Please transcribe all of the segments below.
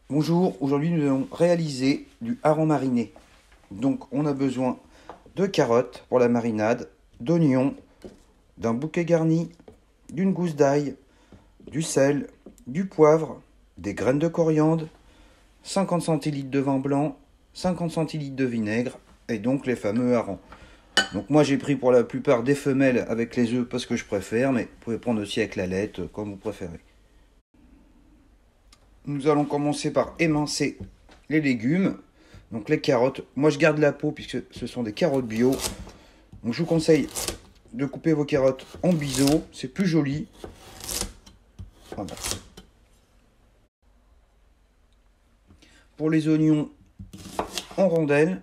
Bonjour, aujourd'hui nous allons réaliser du hareng mariné. Donc on a besoin de carottes pour la marinade, d'oignons, d'un bouquet garni, d'une gousse d'ail, du sel, du poivre, des graines de coriandre, 50 centilitres de vin blanc, 50 centilitres de vinaigre et donc les fameux harengs. Donc moi j'ai pris pour la plupart des femelles avec les œufs parce que je préfère, mais vous pouvez prendre aussi avec la laite comme vous préférez. Nous allons commencer par émincer les légumes. Donc les carottes, moi je garde la peau puisque ce sont des carottes bio. Donc je vous conseille de couper vos carottes en biseau, c'est plus joli. Voilà. Pour les oignons, en rondelles.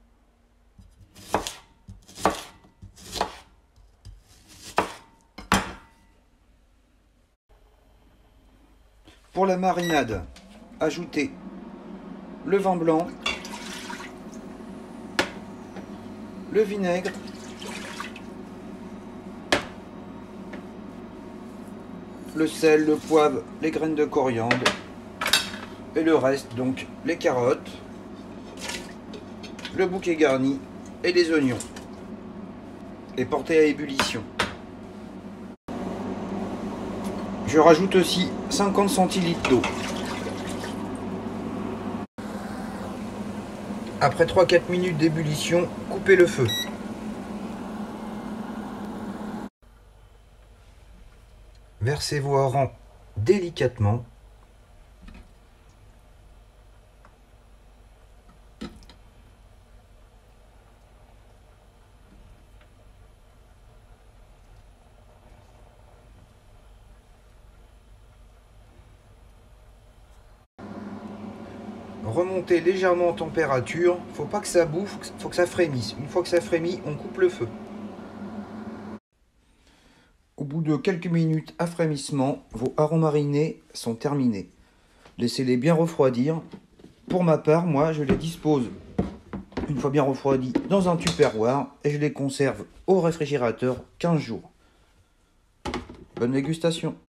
Pour la marinade, ajoutez le vin blanc, le vinaigre, le sel, le poivre, les graines de coriandre et le reste, donc les carottes, le bouquet garni et les oignons. Et portez à ébullition. Je rajoute aussi 50 centilitres d'eau. Après 3-4 minutes d'ébullition, coupez le feu. Versez vos harengs délicatement. Remontez légèrement en température, faut pas que ça bouffe, faut que ça frémisse. Une fois que ça frémit, on coupe le feu. Au bout de quelques minutes à frémissement, vos harengs marinés sont terminés. Laissez-les bien refroidir. Pour ma part, moi, je les dispose, une fois bien refroidis, dans un tupperware et je les conserve au réfrigérateur 15 jours. Bonne dégustation!